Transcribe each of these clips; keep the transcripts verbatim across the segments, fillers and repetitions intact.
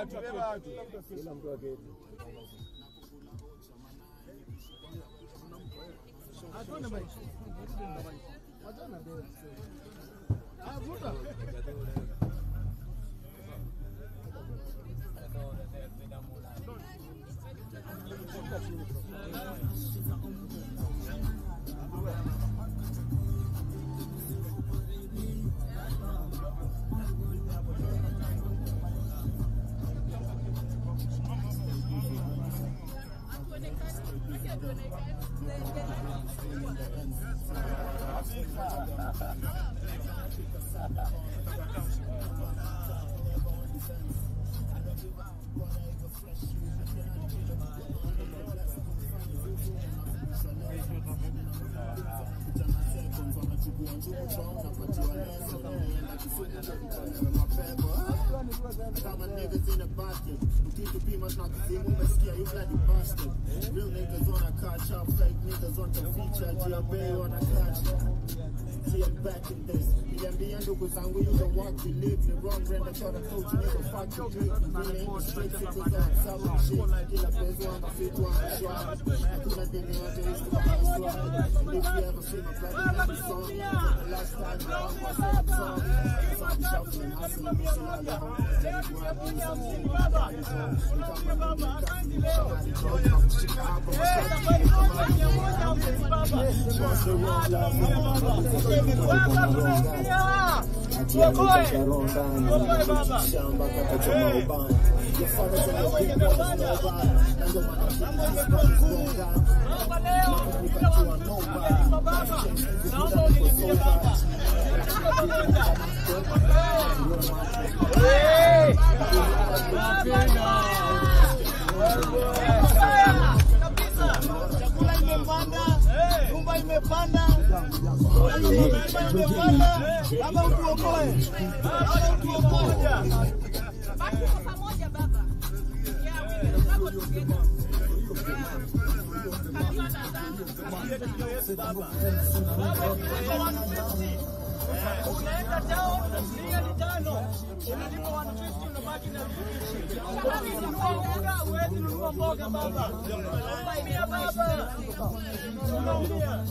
watu, beba watu. Kila mtu aketi. Hatuna bike. Hatuna bike. Ah, vuta. Common niggas in the basket. Keep the beamers not the same. We scare you bloody bastard. Real niggas on a catch up, fake niggas on the feature. G M B on a catch. See, I'm back in this. The M B N ndugu zangu, you don't want to live the wrong brand. I thought I told you nigga fuck you. Really ain't the straight niggas on sour shit. Kila peso on my feet, one shot. Kuna demi on the east of my swag. If you ever see my brother in the song, the last time I was on the song. So I'm shuffling, I see me, see all the home. Chakula imepanda, nyumba imepanda, imepanda, ama utuokoe, ama utuokoe. Basi kwa pamoja baba. Yeah, hapo together. Unaenda town, mia ni tano. Unalipa one fifty unabaki na mboga, uwezi nunua mboga baba. Unaumia baba. Unaumia.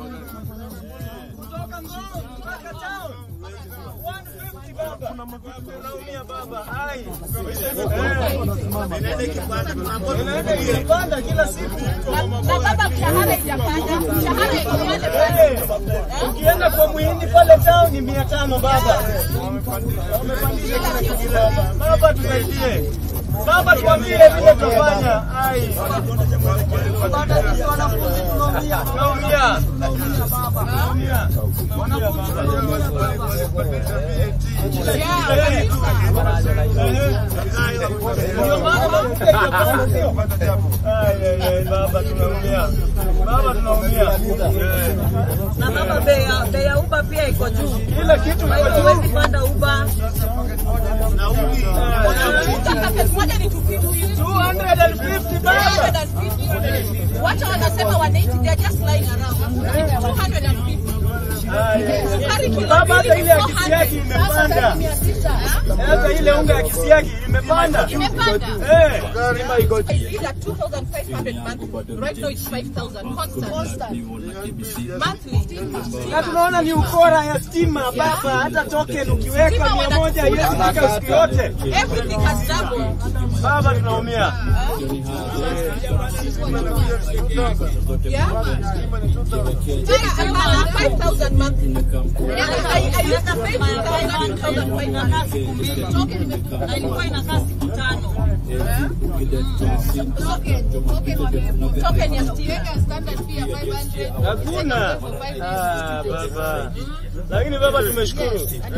Kutoka Ngong mpaka town. one fifty baba. Unaumia baba. Hai. Inaenda kipanda tunapo. Inaenda kipanda kila siku. Na baba mshahara ijapanda. Mshahara ikienda pale. Ukienda kwa muhindi pale town ni mia tano baba. Wamepandisha kila kitu baba. Baba tusaidie. Baba tuambie vile tutafanya. Ai. Baba sisi wanafunzi tunaumia. Tunaumia. Tunaumia baba. Tunaumia. Wanafunzi tunaumia baba. Baba tunaumia. Baba tunaumia. Na baba bei bei ya Uber pia iko juu. Kila kitu iko juu. Huwezi panda Uber. Na Uber. Moja ni two fifty. two hundred fifty baba. Wacha wanasema one eighty, they are just lying around. two hundred fifty. Baba hata ile ya kisiagi imepanda. Hata ile unga ya kisiagi imepanda. Imepanda. Eh, gharama iko juu. These are two thousand five hundred monthly. Right now it's five thousand constant. Monthly. Na tunaona ni ukora ya stima baba, hata token ukiweka mia moja hiyo mpaka siku yote. Everything has doubled. Baba tunaumia. Yeah. five thousand monthly. I I used to pay one thousand five hundred. Token Na ilikuwa inakaa siku tano. token token token ya stima standard fee ya five hundred. Hakuna. Ah baba. Lakini baba tumeshukuru.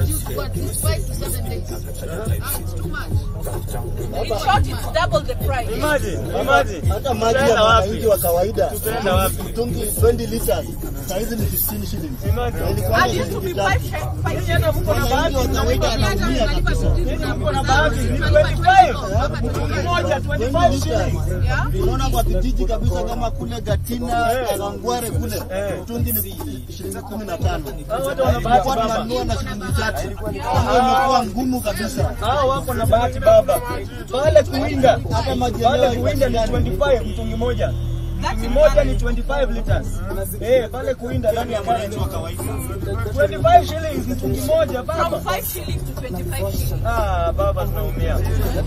In short, it's double the price. Imagine, imagine. Hata maji ya wananchi wa kawaida. Tutaenda wapi? Mtungi twenty liters. Saizi ni fifteen shillings. Imagine. I used to be five five Tena mko na bahati. Wa kawaida anaumia kabisa. Tena mko na bahati ni twenty-five. Moja twenty-five shillings. Yeah. Unaona kwa kijiji kabisa kama kule Gatina, Kangware kule. Mtungi ni shilingi kumi na tano. Hao watu wana bahati Kwa baba. tunanunua na shilingi tatu. Hiyo imekuwa ngumu kabisa. Hao wako na bahati baba. baba. Pale kuinda, pale kuinda ni twenty-five mtungi moja. Mtungi moja ni twenty-five liters. Eh, pale kuinda ndani ya pale ni twenty-five shillings mtungi moja baba. From five shillings to twenty-five shillings. Ah, baba tunaumia.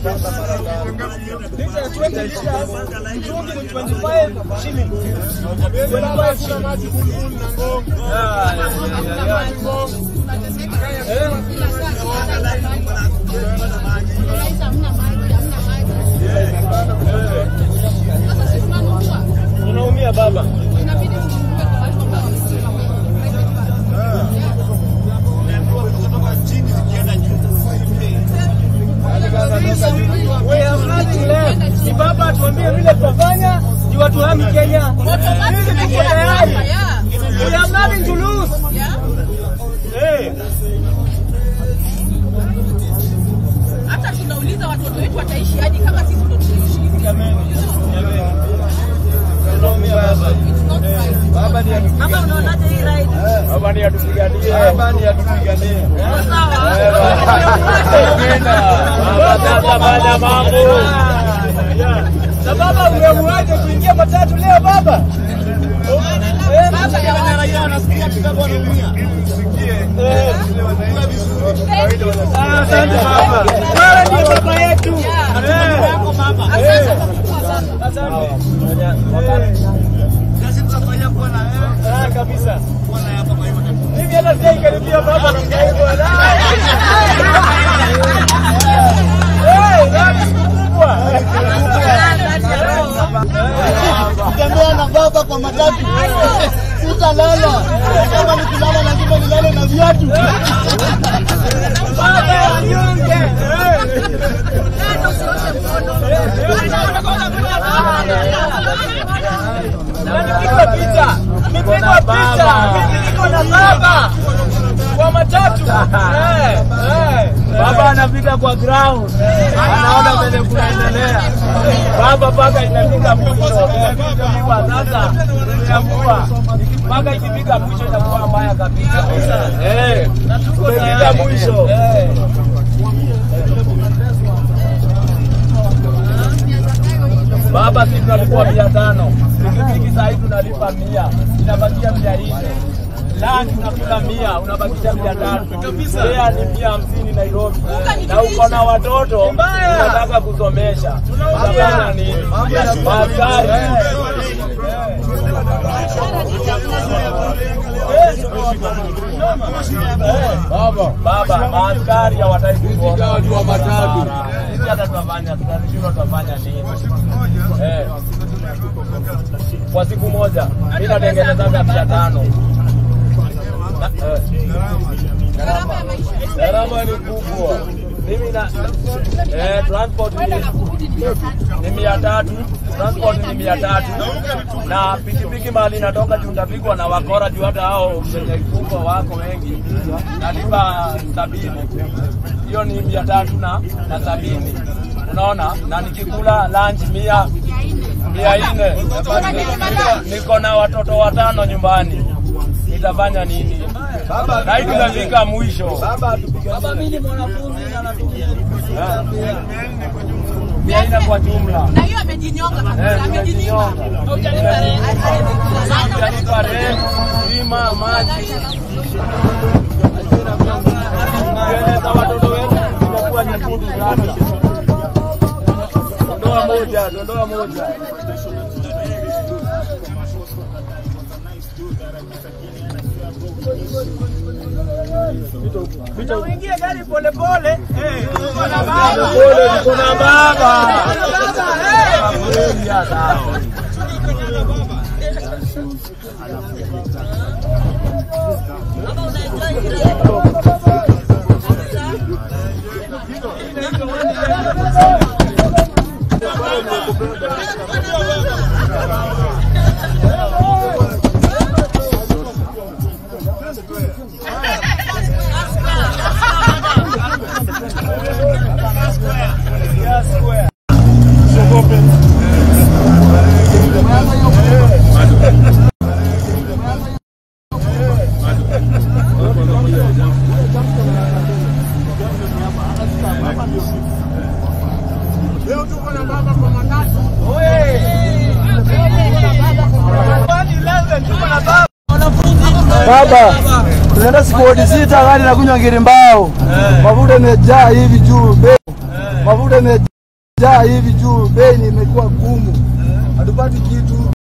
Lita ya twenty liters, mtungi ni twenty-five shillings. twenty-five shillings. Ah, ya ya ya. Eh? Tunaumia baba. We have nothing left. Ni baba tuambie vile tutafanya ndio watu hami Kenya. Sisi tuko tayari. We have nothing to lose. Eh. Hata tunauliza watoto wetu wataishi hadi kama sisi ndio tunaishi. Jamani. Tunaumia baba. Baba ni atupiga. Baba unaonaje hii ride? Baba ni atupiganie. Baba ni atupiganie. Sawa. Baba bana mambo. Na baba umeamwaje kuingia matatu leo baba? Eh, baba ya raia anasikia kitabu anaumia. Eh, asante baba. Wewe ndio baba yetu. Eh, asante baba. Asante. Sasa tutafanya bwana eh. Ah kabisa. Bwana hapa kwa hivyo. Hivi hata sasa karibia baba na mkaibu. Eh, nani kubwa? Tembea na baba kwa matatu. Utalala. Kama ni kulala lazima nilale na viatu. Baba nyonge. Nipigwa picha. Nipigwa picha. Mimi niko na baba. Kwa matatu. Eh, eh. Baba anapita kwa ground. Anaona vile kunaendelea. Baba paka inafika mwisho. Kwa sasa inakuwa paka ikifika mwisho itakuwa mbaya kabisa. Eh. Tumefika mwisho. Eh. Baba sisi tunalipwa mia tano. Pikipiki sasa hivi tunalipa mia. Inabakia mia nne. Lani unakula mia, unabakisha mia tatu. Lea ni mia hamsini Nairobi. Na uko na watoto, unataka kusomesha. Unafanya nini? Maskari. Baba, baba, maaskari hawataki kuona watu wa matatu. Sisi hata tutafanya, tunashindwa tutafanya nini? Eh. Kwa siku moja, mimi natengeneza mia tano. Gharama ni kubwa. Mimi na eh transport ni mia tatu, transport ni mia tatu. Na pikipiki mali natoka juu ndapigwa na wakora juu hata hao wenye kubwa wako wengi. Nalipa sabini. Hiyo ni mia tatu na na sabini. Unaona? Na nikikula lunch mia mia nne. Niko na watoto watano nyumbani. Nitafanya nini? Baba, na hivi tunafika mwisho. Baba atupiganie. Baba mimi ni mwanafunzi na natumia. Mia nne kwa jumla. Na hiyo amejinyonga kabisa, amejinyonga. Hujalipa rent. Hujalipa rent, bima, maji. Kwa watoto wetu tunakuwa nyekundu sana. Dondoa moja, dondoa moja. Vita uingie gari pole pole. Eh, uko na baba. Pole, uko na baba. Square. baba. Tunaenda sport sita gari na kunywa ngiri mbao. Mafuta yamejaa hivi juu bei. Mafuta yamejaa hivi juu bei imekuwa gumu. Hatupati kitu.